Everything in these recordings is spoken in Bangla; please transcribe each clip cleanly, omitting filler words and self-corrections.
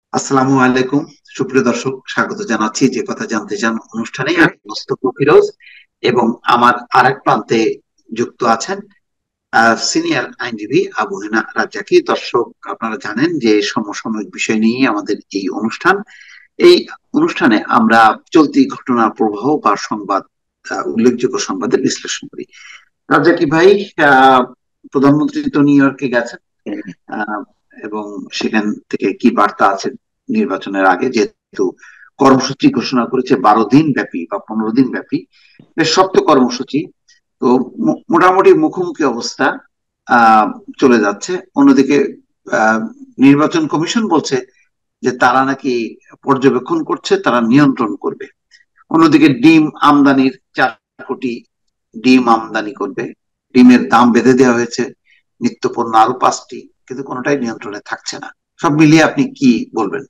আসসালামু আলাইকুম। সুপ্রিয় দর্শক, স্বাগত জানাচ্ছি যে কথা জানতে চান অনুষ্ঠানে। আমি মোস্তফা ফিরোজ এবং আমার আরেক প্রান্তে যুক্ত আছেন সিনিয়র আইনজীবী আবু হেনা রাজ্জাকি। দর্শক, আপনারা জানেন যে সমসাময়িক বিষয় নিয়ে আমাদের এই অনুষ্ঠান। এই অনুষ্ঠানে আমরা চলতি ঘটনার প্রবাহ বা সংবাদ, উল্লেখযোগ্য সংবাদের বিশ্লেষণ করি। রাজ্জাকি ভাই, আহ প্রধানমন্ত্রী তো নিউ ইয়র্কে গেছেন, আহ, এবং সেখান থেকে কি বার্তা আছে নির্বাচনের আগে, যেহেতু কর্মসূচি ঘোষণা করেছে 12 দিন ব্যাপী বা 15 দিন ব্যাপী, বেশ শক্ত কর্মসূচি। তো মোটামুটি মুখোমুখি অবস্থা আহ চলে যাচ্ছে। অন্যদিকে আহ নির্বাচন কমিশন বলছে যে তারা নাকি পর্যবেক্ষণ করছে, তারা নিয়ন্ত্রণ করবে। অন্যদিকে ডিম আমদানির 4 কোটি ডিম আমদানি করবে, ডিমের দাম বেঁধে দেওয়া হয়েছে, নিত্য পণ্য আরো 5টি, কিন্তু কোনোটাই নিয়ন্ত্রণে থাকছে না। সব মিলিয়ে আপনি কি বলবেন?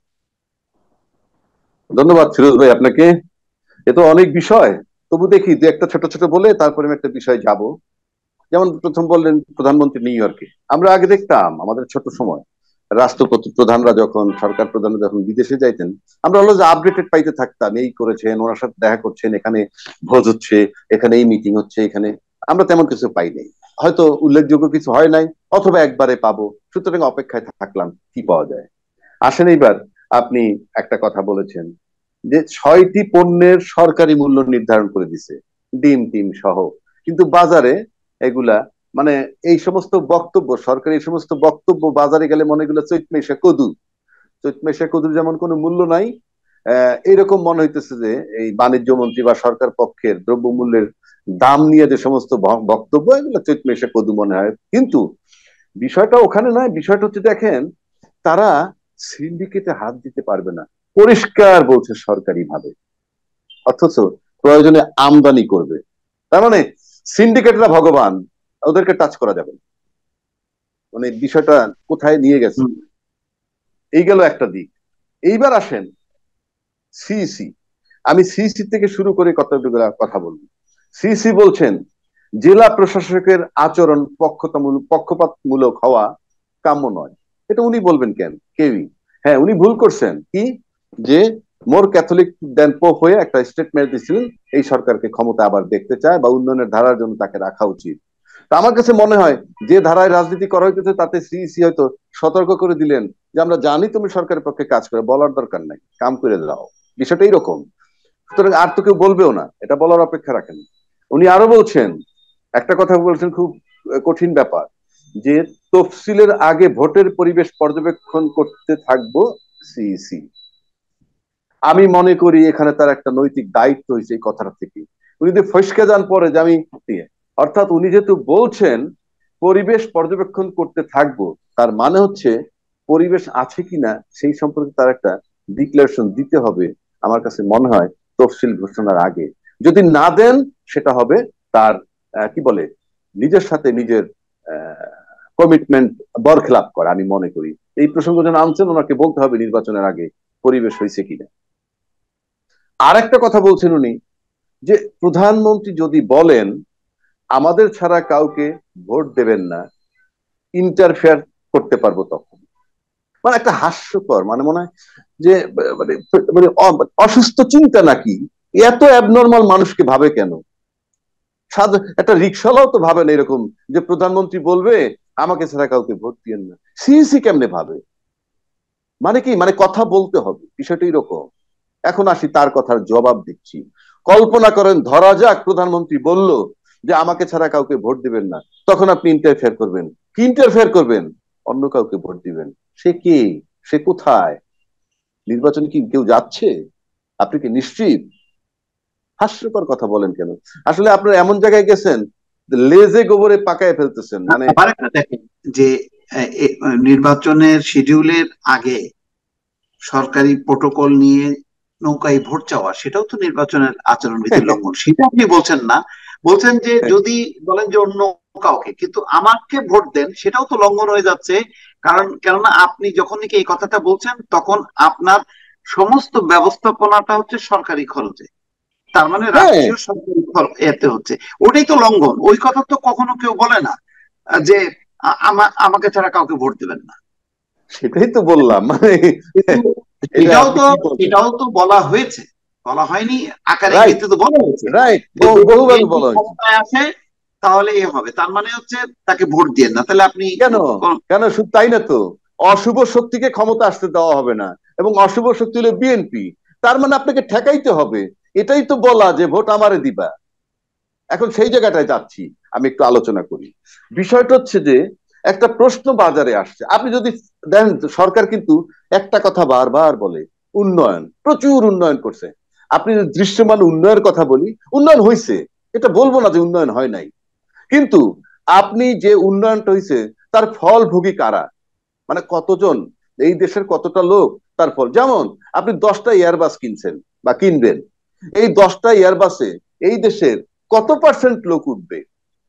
ধন্যবাদ ফিরোজ ভাই আপনাকে। এ তো অনেক বিষয়, তবু দেখি দু একটা ছোট ছোট বলে তারপরে আমি একটা বিষয় যাব। যেমন প্রথম বললেন প্রধানমন্ত্রী নিউ ইয়র্কে। আমরা আগে দেখতাম আমাদের ছোট সময় রাষ্ট্রপতি প্রধানরা যখন সরকার প্রধানরা যখন বিদেশে যাইতেন, আমরা হলো যে আপডেটেড পাইতে থাকতাম, এই করেছেন, ওনার সাথে দেখা করছেন, এখানে ভোজ হচ্ছে, এখানে এই মিটিং হচ্ছে, এখানে আমরা তেমন কিছু পাই নাই। হয়তো উল্লেখযোগ্য কিছু হয় নাই, অথবা একবারে পাবো, সুতরাং অপেক্ষায় থাকলাম কি পাওয়া যায়। আসেন এইবার, আপনি একটা কথা বলেছেন যে 6টি পণ্যের সরকারি মূল্য নির্ধারণ করে দিছে, ডিম টিম সহ, কিন্তু বাজারে এগুলা মানে এই সমস্ত বক্তব্য, সরকারি এই সমস্ত বক্তব্য বাজারে গেলে মনে এগুলো চৈতমেশা কদু। চৈতমেশা কদুর যেমন কোনো মূল্য নাই, এইরকম মনে হইতেছে যে এই বাণিজ্য মন্ত্রী বা সরকার পক্ষের দ্রব্যমূল্যের দাম নিয়ে যে সমস্ত বক্তব্য, এগুলো চৈতমেশা কদু মনে হয়। কিন্তু বিষয়টা ওখানে নয়, বিষয়টা হচ্ছে দেখেন, তারা সিন্ডিকেটে হাত দিতে পারবে না, পরিষ্কার বলছে সরকারি ভাবে, অথচ প্রয়োজনে আমদানি করবে। তার মানে সিন্ডিকেটরা ভগবান, ওদেরকে টাচ করা যাবে না। মানে বিষয়টা কোথায় নিয়ে গেছে, হুম। এই গেল একটা দিক। এইবার আসেন সিইসি। আমি সিইসি থেকে শুরু করে কতগুলো কথা বলবো। সিইসি বলছেন জেলা প্রশাসকের আচরণ পক্ষপাতমূলক হওয়া কাম্য নয়। এটা উনি বলবেন কেন? কেউই। হ্যাঁ, উনি ভুল করছেন কি, যে মোর ক্যাথলিক দেন পোপ হয়ে একটা স্টেটমেন্ট দিচ্ছিলেন এই সরকারকে ক্ষমতা আবার দেখতে চায় বা উন্নয়নের ধারার জন্য তাকে রাখা উচিত। তা আমার কাছে মনে হয় যে ধারায় রাজনীতি করা হইতেছে তাতে সিইসি হয়তো সতর্ক করে দিলেন যে আমরা জানি তুমি সরকারের পক্ষে কাজ করে, বলার দরকার নাই, কাম করে দাও। বিষয়টা এইরকম। সুতরাং আর তো কেউ বলবেও না, এটা বলার অপেক্ষা রাখেন। উনি আরো বলছেন, একটা কথা বলছেন খুব কঠিন ব্যাপার, যে তফসিলের আগে ভোটের পরিবেশ পর্যবেক্ষণ করতে থাকবো সিইসি। আমি মনে করি এখানে তার একটা নৈতিক দায়িত্ব হয়েছে এই কথাটা থেকে। উনি যদি ফসকে যান পরে যে আমি, অর্থাৎ উনি যেহেতু বলছেন পরিবেশ পর্যবেক্ষণ করতে থাকবো, তার মানে হচ্ছে পরিবেশ আছে কিনা সেই সম্পর্কে তার একটা ডিক্লারেশন দিতে হবে। আমার কাছে মনে হয় তফসিল ঘোষণার আগে যদি না দেন, সেটা হবে তার কি বলে, নিজের সাথে নিজের কমিটমেন্ট বরখেলাপ করা। আমি মনে করি এই প্রসঙ্গ যেন আনছেন, ওনাকে বলতে হবে নির্বাচনের আগে পরিবেশ হয়েছে কিনা। আর একটা কথা বলছেন উনি, যে প্রধানমন্ত্রী যদি বলেন আমাদের ছাড়া কাউকে ভোট দেবেন না, ইন্টারফেয়ার করতে পারবো তখন। মানে একটা হাস্যকর, মানে মনে হয় যে মানে মানে অসুস্থ চিন্তা নাকি, এত অ্যাবনর্মাল মানুষকে ভাবে কেন? একটা রিক্সাওয়ালাও তো ভাবে না এরকম, যে প্রধানমন্ত্রী বলবে আমাকে ছাড়া কাউকে ভোট দিয়েন না। সিইসি কেমনে ভাবে? মানে কি, মানে কথা বলতে হবে, বিষয়টা এরকম। এখন আসি তার কথার জবাব দিচ্ছি। কল্পনা করেন, ধরা যাক প্রধানমন্ত্রী বলল যে আমাকে ছাড়া কাউকে ভোট দিবেন না, তখন আপনি ইন্টারফেয়ার করবেন। কি ইন্টারফেয়ার করবেন? অন্য কাউকে ভোট দিবেন। সে কে? সে কোথায়? নির্বাচনে কি কেউ যাচ্ছে? আপনি কি নিশ্চিত? হাস্যকর কথা বলেন কেন? আসলে আপনারা এমন জায়গায় গেছেন, লেজে গোবরে পাকায় ফেলতেছেন মানে। আবার একটা দেখেন যে নির্বাচনের শিডিউলের আগে সরকারি প্রোটোকল নিয়ে নৌকায় ভোট চাওয়া, সেটাও তো নির্বাচনের আচরণবিধির লঙ্ঘন। সেটা আপনি বলছেন না, বলছেন যে যদি বলেন যে অন্য কাউকে, কিন্তু আমাকে ভোট দেন, সেটাও তো লঙ্ঘন হয়ে যাচ্ছে। কারণ কেননা আপনি যখন নাকি এই কথাটা বলছেন, তখন আপনার সমস্ত ব্যবস্থাপনাটা হচ্ছে সরকারি খরচে, তার মানে হ্যাঁ, রাষ্ট্রীয় সরকারি এতে হচ্ছে। ওটাই তো লঙ্ঘন। ওই কথা তো কখনো কেউ বলে না যে আমাকে ছাড়া কাউকে ভোট দেবেন না। সেটাই তো বললাম মানে। এটা এটাও আপনি তো কি বলবেন? এটাও তো বলা হয়েছে, বলা হয়নি, আকার রাইট, ইঙ্গিতে তো বলা হয়েছে রাইট, যে যদি বহুভাবে বিএনপি বলা হয়েছে। ক্ষমতায় আসে তাহলে এ হবে, তার মানে হচ্ছে তাকে ভোট দিয়ে না, তাহলে আপনি কেন? কেন শুধু তাই না তো, অশুভ শক্তিকে ক্ষমতা আসতে দেওয়া হবে না, এবং অশুভ শক্তি হলো বিএনপি, তার মানে আপনাকে ঠেকাইতে হবে। এটাই তো বলা যে ভোট আমারে দিবা। এখন সেই জায়গাটায় যাচ্ছি, আমি একটু আলোচনা করি। বিষয়টা হচ্ছে যে একটা প্রশ্ন বাজারে আসছে, আপনি যদি দেখেন সরকার কিন্তু একটা কথা বারবার বলে, উন্নয়ন, প্রচুর উন্নয়ন করছে। আপনি যদি দৃশ্যমান উন্নয়নের কথা বলি, উন্নয়ন হয়েছে, এটা বলবো না যে উন্নয়ন হয় নাই, কিন্তু আপনি যে উন্নয়নটা হয়েছে তার ফল ভোগী কারা? মানে কতজন, এই দেশের কতটা লোক তার ফল? যেমন আপনি 10টা এয়ারবাস কিনছেন বা কিনবেন, এই 10টা এয়ারবাসে এই দেশের কত পার্সেন্ট লোক উঠবে?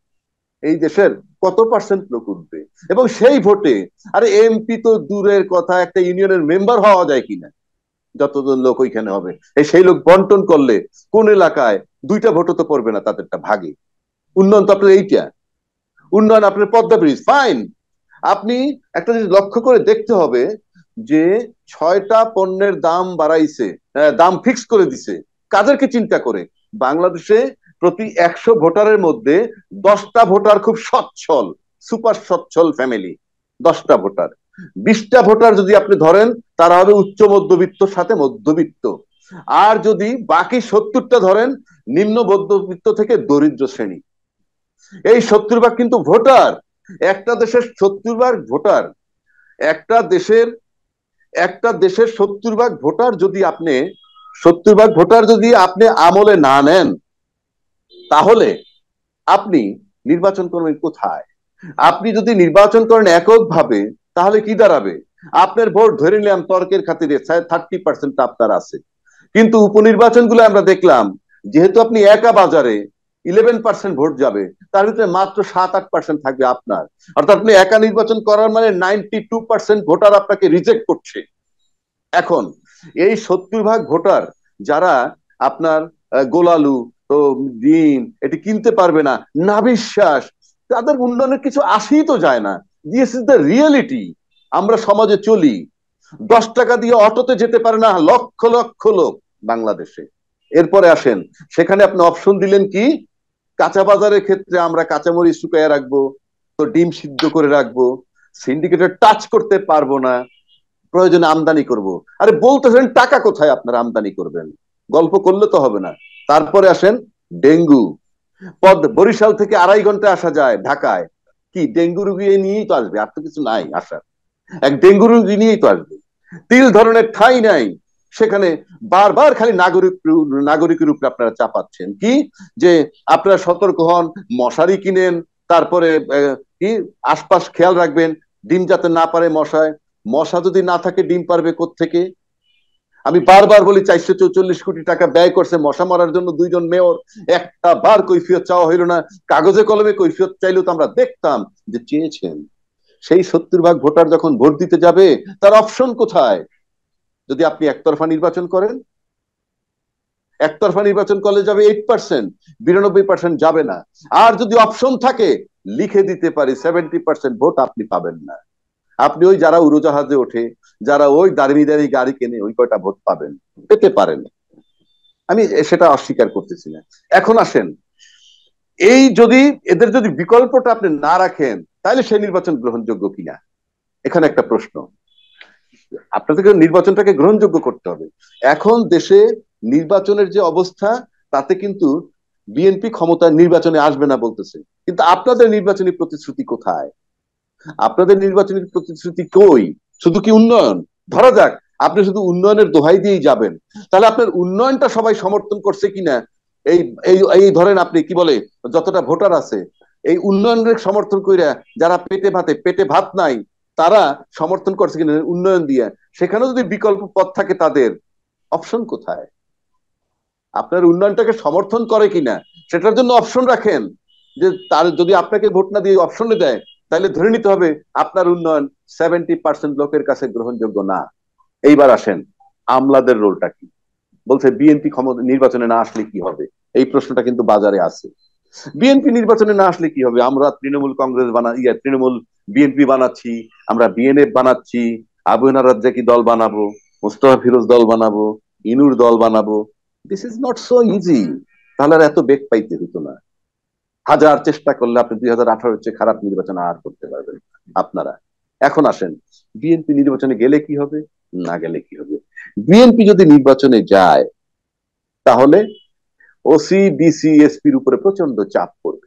এই দেশের কত পার্সেন্ট লোক উঠবে? এবং সেই ভোটে, আরে এমপি তো দূরের কথা, একটা ইউনিয়নের মেম্বার হওয়া যায় কিনা, যতজন লোক ওইখানে হবে, সেই লোক বন্টন করলে কোন এলাকায় 2টা ভোটও তো পড়বে না তাদেরটা ভাগে। উন্নয়ন তো আপনার এইটা, উন্নয়ন আপনার পদ্মা ব্রিজ, ফাইন। আপনি একটা জিনিস লক্ষ্য করে দেখতে হবে যে 6টা পণ্যের দাম বাড়াইছে, দাম ফিক্স করে দিছে, কাদেরকে চিন্তা করে? বাংলাদেশে প্রতি 100 ভোটারের মধ্যে 10টা ভোটার খুব সচ্ছল, সুপার সচ্ছল ফ্যামিলি, 10টা ভোটার। 20টা ভোটার যদি আপনি ধরেন, তারা হবে উচ্চ মধ্যবিত্ত সাথে মধ্যবিত্ত। আর যদি বাকি 70টা ধরেন, নিম্ন মধ্যবিত্ত থেকে দরিদ্র শ্রেণী। এই 70 ভাগ কিন্তু ভোটার, একটা দেশের 70 ভাগ ভোটার, একটা দেশের একটা দেশের 70 ভাগ ভোটার যদি আপনি, 70 ভাগ ভোটার যদি আপনি আমলে না নেন, তাহলে আপনি নির্বাচন করবেন কোথায়? আপনি যদি নির্বাচন করেন এককভাবে, তাহলে কি দাঁড়াবে? আপনার ভোট ধরে নিলাম তর্কের খাতিরে 30% আপনার আছে, কিন্তু উপনির্বাচন গুলো আমরা দেখলাম, যেহেতু আপনি একা বাজারে 11% ভোট যাবে, তার ভিতরে মাত্র 7-8% থাকবে আপনার। অর্থাৎ আপনি একা নির্বাচন করার মানে 92% ভোটার আপনাকে রিজেক্ট করছে। এখন এই 70 ভাগ ভোটার যারা আপনার গোলালু, তো ডিম এটি কিনতে পারবে না, না বিশ্বাস, তাদের উন্নয়নের কিছু আসেই তো যায় না। This is the reality. আমরা সমাজে চলি, 10 টাকা দিয়ে অটোতে যেতে পারে না লক্ষ লক্ষ লোক বাংলাদেশে। এরপরে আসেন, সেখানে আপনি অপশন দিলেন কি? কাঁচা বাজারের ক্ষেত্রে আমরা কাঁচামরিচ শুকায় রাখবো, তো ডিম সিদ্ধ করে রাখবো, সিন্ডিকেটের টাচ করতে পারবো না, প্রয়োজনে আমদানি করব। আরে বলতেছেন টাকা কোথায় আপনারা আমদানি করবেন? গল্প করলে তো হবে না। তারপরে আসেন ডেঙ্গু, বরিশাল থেকে 2.5 ঘন্টা আসা যায় ঢাকায়, কি ডেঙ্গু রুগী নিয়েই তো আসবে, আর তো কিছু নাই আসার, এক ডেঙ্গু রুগী নিয়েই তো আসবে। তিল ধরনের ঠাঁই নাই সেখানে, বারবার খালি নাগরিকের উপরে আপনারা চাপাচ্ছেন কি, যে আপনারা সতর্ক হন, মশারি কিনেন, তারপরে কি আশপাশ খেয়াল রাখবেন, ডিম যাতে না পারে মশায়, মশা যদি না থাকে ডিম পারবে কোত্থেকে? আমি বারবার বলি 444 কোটি টাকা ব্যয় করছে মশা মারার জন্য 2জন মেয়র, একটা বার কৈফিয়ত চাওয়া হইল না। কাগজে কলমে কৈফিয়ত চাইলেও তো আমরা দেখতাম যে চেয়েছেন। সেই 70 ভাগ ভোটার যখন ভোট দিতে যাবে, তার অপশন কোথায়? যদি আপনি একতরফা নির্বাচন করেন, একতরফা নির্বাচন করলে যাবে 8%, 92% যাবে না। আর যদি অপশন থাকে, লিখে দিতে পারি 70% ভোট আপনি পাবেন না। আপনি ওই যারা উড়োজাহাজে ওঠে, যারা ওই দাঁড়িয়ে দাঁড়িয়ে গাড়ি কেনে, ওই কয়টা ভোট পাবেন, পেতে পারেন। আমি সেটা অস্বীকার করতেছি না। এখন আসেন, এই যদি এদের যদি বিকল্পটা আপনি না রাখেন, তাহলে সেই নির্বাচন গ্রহণযোগ্য কিনা, এখানে একটা প্রশ্ন। আপনাদেরকে নির্বাচনটাকে গ্রহণযোগ্য করতে হবে। এখন দেশে নির্বাচনের যে অবস্থা, তাতে কিন্তু বিএনপি ক্ষমতায় নির্বাচনে আসবে না বলতেছে, কিন্তু আপনাদের নির্বাচনী প্রতিশ্রুতি কোথায়? আপনাদের নির্বাচনী প্রতিশ্রুতি কই? শুধু কি উন্নয়ন? ধরা যাক আপনি শুধু উন্নয়নের দোহাই দিয়েই যাবেন, তাহলে আপনার উন্নয়নটা সবাই সমর্থন করছে কিনা? এই এই এই ধরেন আপনি কি বলে, যতটা ভোটার আছে, এই উন্নয়নের সমর্থন কইরা যারা পেটে ভাত নাই, তারা সমর্থন করছে কিনা উন্নয়ন দিয়ে? সেখানেও যদি বিকল্প পথ থাকে, তাদের অপশন কোথায়? আপনার উন্নয়নটাকে সমর্থন করে কিনা সেটার জন্য অপশন রাখেন। যে তার যদি আপনাকে ভোট না দিয়ে অপশনে দেয়, তাহলে ধরে নিতে হবে আপনার উন্নয়ন 70% লোকের কাছে গ্রহণযোগ্য না। এইবার আসেন, আমলাদের রোলটা কি? বলছে বিএনপি ক্ষমতা নির্বাচনে না আসলে কি হবে, এই প্রশ্নটা কিন্তু বাজারে আছে। বিএনপি নির্বাচনে না আসলে কি হবে? আমরা তৃণমূল কংগ্রেস তৃণমূল বিএনপি বানাচ্ছি, আমরা বিএনএফ বানাচ্ছি, আবু নারাজ্জাকি দল বানাবো। মোস্তফা ফিরোজ দল বানাবো, ইনুর দল বানাবো, this is not so easy. তাহলে আর এত বেগ পাইতে হতো না। হাজার চেষ্টা করলে আপনি 2018 চেয়ে খারাপ নির্বাচন আর করতে পারবেন আপনারা। এখন আসেন, বিএনপি নির্বাচনে গেলে কি হবে, না গেলে কি হবে? বিএনপি যদি নির্বাচনে যায় তাহলে ওসি, ডিসি, এসপির উপরে প্রচন্ড চাপ পড়বে,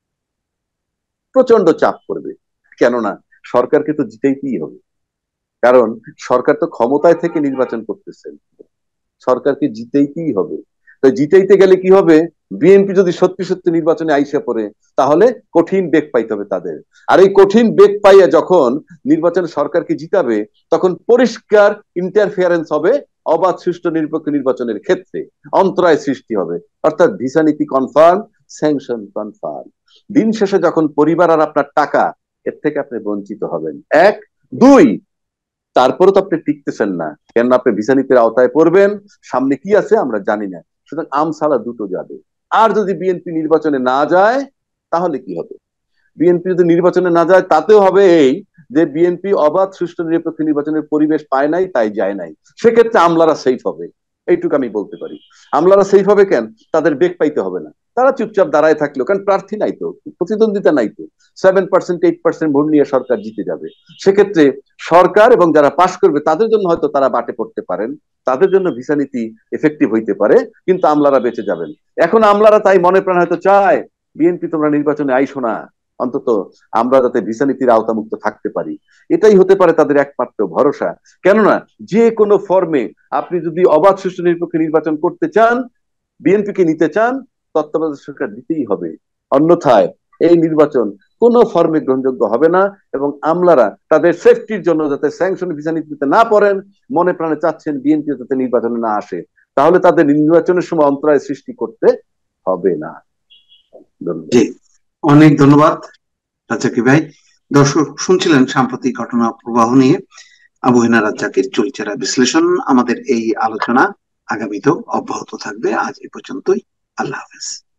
প্রচন্ড চাপ পড়বে। কেননা সরকারকে তো জিতাইতেই হবে, কারণ সরকার তো ক্ষমতায় থেকে নির্বাচন করতেছেন, সরকারকে জিতাইতেই হবে। তো জিতাইতে গেলে কি হবে, বিএনপি যদি সত্যি সত্যি নির্বাচনে আইসা পড়ে তাহলে কঠিন বেগ পাইতে হবে তাদের। আর এই কঠিন বেগ পাইয়া যখন নির্বাচন সরকারকে জিতাবে, তখন পরিষ্কার ইন্টারফিয়ারেন্স হবে অবাধ, সুষ্ঠু, নিরপেক্ষ নির্বাচনের ক্ষেত্রে, অন্তরায় সৃষ্টি হবে। অর্থাৎ ভিসা নীতি কনফার্ম, স্যাংশন কনফার্ম। দিন শেষে যখন পরিবার আর আপনার টাকা, এর থেকে আপনি বঞ্চিত হবেন। এক, দুই, তারপরে তো আপনি টিকতেছেন না, কেন আপনি ভিসা নীতির আওতায় পড়বেন, সামনে কি আছে আমরা জানি না। সুতরাং আমসালা দুটো যাবে। আর যদি বিএনপি নির্বাচনে না যায় তাহলে কি হবে? বিএনপি যদি নির্বাচনে না যায় তাতেও হবে এই যে বিএনপি অবাধ, সুষ্ঠু, নিরপেক্ষ নির্বাচনের পরিবেশ পায় নাই, তাই যায় নাই। সেক্ষেত্রে আমলারা সেফ হবে, এইটুকু আমি বলতে পারি। আমলারা সেফ হবে কেন? তাদের বেগ পাইতে হবে না, তারা চুপচাপ দাঁড়ায় থাকলো, কারণ প্রার্থী নাই তো, প্রতিদ্বন্দ্বিতা নাই তো। 7%, 8% ভোট নিয়ে সরকার জিতে যাবে। সেক্ষেত্রে সরকার এবং যারা পাশ করবে তাদের জন্য হয়তো তারা বাটে পড়তে পারেন, তাদের জন্য ভিসা নীতি এফেক্টিভ হইতে পারে, কিন্তু আমলারা বেঁচে যাবেন। এখন আমলারা তাই মনে প্রাণ হয়তো চায়, বিএনপি তোমরা নির্বাচনে আইসো না, অন্তত আমরা যাতে ভিসা নীতির আওতামুক্ত থাকতে পারি। এটাই হতে পারে তাদের একমাত্র ভরসা। কেননা যে কোনো ফর্মে আপনি যদি অবাধ, সুষ্ঠু, নিরপেক্ষ নির্বাচন করতে চান, বিএনপি কে নিতে চান, তত্ত্বাবধায়ক সরকার দিতেই হবে। অন্যথায় এই নির্বাচন কোন ফর্মে গ্রহণযোগ্য হবে না। এবং আমলারা তাদের সেফটির জন্য যাতে স্যাংশন ভিসা নীতিতে না পড়েন, মনে প্রাণে চাচ্ছেন বিএনপি যাতে নির্বাচনে না আসে, তাহলে তাদের নির্বাচনের সময় অন্তরায় সৃষ্টি করতে হবে না। ধন্যবাদ। জি, অনেক ধন্যবাদ রাজ্জাকি ভাই। দর্শক শুনছিলেন সাম্প্রতিক ঘটনা প্রবাহ নিয়ে আবু হেনা রাজ্জাকির চুলচেরা বিশ্লেষণ। আমাদের এই আলোচনা আগামীতেও অব্যাহত থাকবে। আজ এ পর্যন্তই। আল্লাহ হাফেজ।